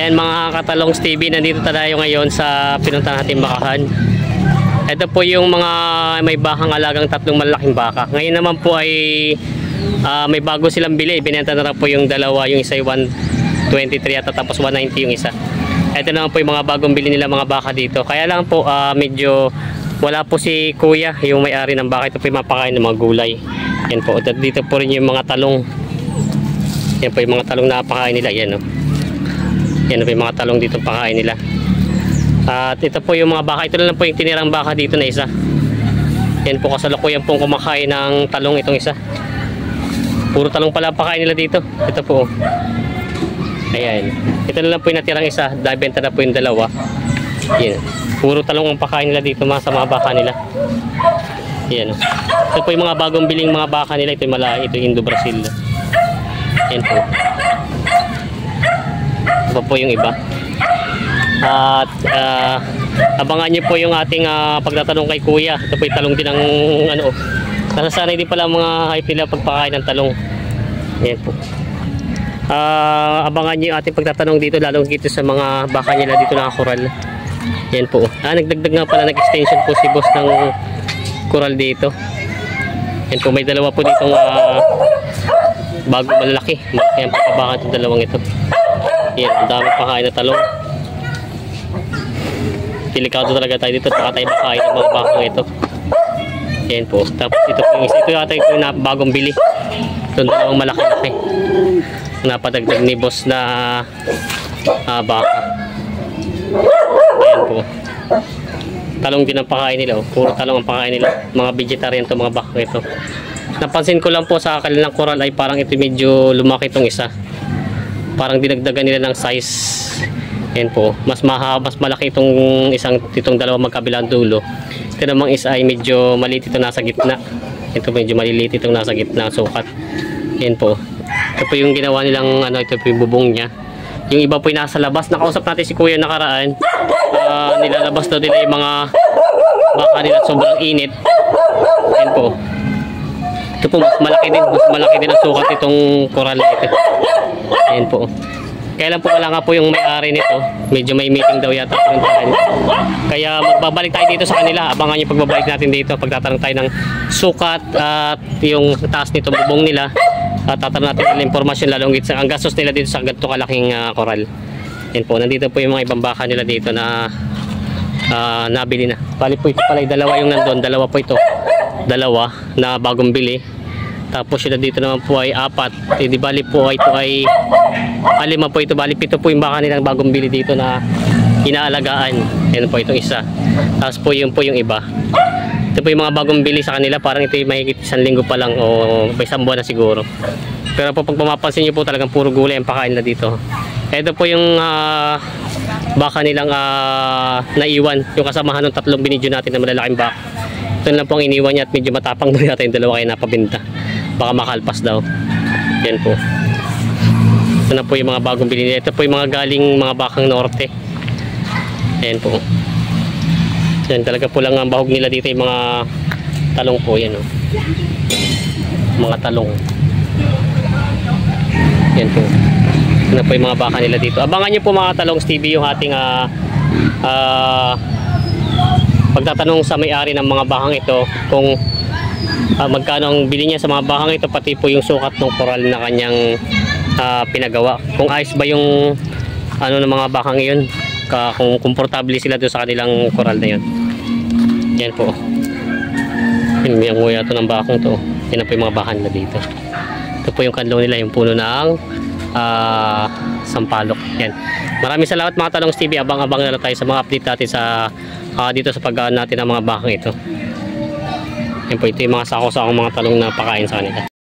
Ayan mga katalongs TV, nandito tayo ngayon sa pinuntahan natin bakahan. Ito po yung mga may bakang alagang tatlong malalaking baka. Ngayon naman po ay may bago silang bili. Binenta na po yung dalawa, yung isa ay 123 at tapos 190 yung isa. Ito naman po yung mga bagong bili nila mga baka dito. Kaya lang po medyo wala po si kuya, yung may-ari ng baka. Ito po yung mapakain ng mga gulay. Yan po. Dito po rin yung mga talong. Yan po yung mga talong na pakain nila. Yan o. Yan po yung mga talong dito pakain nila. At ito po yung mga baka. Ito lang po yung tinirang baka dito na isa. Yan po kasalukuyan pong kumakain ng talong itong isa. Puro talong pala pakain nila dito. Ito po. Ayan. Ito na lang po yung natirang isa. Benta na po yung dalawa. Yan. Puro talong ang pakain nila dito sa mga baka nila. Yan. Ito po yung mga bagong biling mga baka nila. Ito yung malaki. Ito yung Indo-Brazil. Yan po. Ito po yung iba. At abangan nyo po yung ating pagtatanong kay kuya. Ito po yung talong din ng nasasanay din pala mga hype nila pagpakain ng talong. Yan po. Abangan nyo yung ating pagtatanong dito, lalong dito sa mga baka nila dito na koral. Yan po. Nagdagdag nga pala, nag-extension po si boss ng koral dito. Yan po, may dalawa po ditong bago malalaki. Yan po kabaka itong dalawang ito. Yan, ang dami pakain na talong. Delikado talaga tayo dito, baka tayo makain ng mga bakang ito. Yan po. Tapos ito po yung isa. Ito yata yung bagong bili. Ito dalawang malaki-laki. Napadagdag ni boss na baka. Ayan po. Talong din ang pakain nila. Puro talong ang pakain nila. Mga vegetarian to mga baka ito. Napansin ko lang po sa kanilang koral ay parang ito medyo lumaki itong isa. Parang dinagdagan nila ng size. Ayan po. Mas malaki itong dalawa magkabilang dulo. Ito namang isa ay medyo maliit ito nasa gitna. Ito medyo maliliit itong nasa gitna sukat. Ayan po. Ito po yung ginawa nilang ito po yung bubong niya. Yung iba po yung nasa labas. Nakausap natin si kuya nakaraan. Nilalabas daw nila yung mga baka nila sobrang init. Ayan po. Ito po mas malaki din ang sukat itong koral na ito. Ayan po. Kaya lang po wala nga po yung may-ari nito. Medyo may meeting daw yata. Kaya magbabalik tayo dito sa kanila. Abangan yung pagbabalik natin dito. Pagtatanong tayo ng sukat at yung taas nito bubong nila. At tatanong natin ng impormasyon lalong ang gastos nila dito sa ganito kalaking koral. Yan po. Nandito po yung mga ibang baka nila dito na nabili na. Bali po ito pala dalawa yung nandun. Dalawa po ito. Dalawa na bagong bili. Tapos yun dito naman po ay 4. Di bali po ito ay 5 po ito. Bali 7 po yung baka nilang bagong bili dito na inaalagaan. Yan po itong isa. Tapos po yung iba. Ito po yung mga bagong bili sa kanila. Parang ito yung mahigit 1 linggo pa lang o may 1 buwan na siguro. Pero po pag pumapansin nyo po talagang puro gulay ang pakain nila dito. Ito po yung baka nilang naiwan. Yung kasamahan ng 3 binidyo natin na malalaking baka. Ito lang po ang iniwan niya at medyo matapang daw yata yung dalawa kaya napabinta. Baka makalpas daw. Yan po. Ito na po yung mga bagong bili. Ito po yung mga galing mga bakang norte. Yan po. Yan talaga po lang ang bahog nila dito yung mga talong po. Yan o. Mga talong. Yan po. Ito na po yung mga baka nila dito. Abangan nyo po mga talong TV yung ating pagtatanong sa may-ari ng mga bakang ito kung magkano ang bili niya sa mga bakang ito, pati po yung sukat ng koral na kanyang pinagawa. Kung ayos ba yung ng mga bakang iyon, kung komportable sila doon sa kanilang koral na yun. Yan po. Yung nguya ito ng bakang to. Yan po yung mga bakang nila dito. Ito po yung kanlo nila, yung puno ng sampalok. Yan. Maraming salamat mga Talongs TV. Abang-abang na lang tayo sa mga update natin sa dito sa paggaan natin ng mga bakang ito. Yan po, ito yung mga sako-sakong mga talong na pakain sa kanila.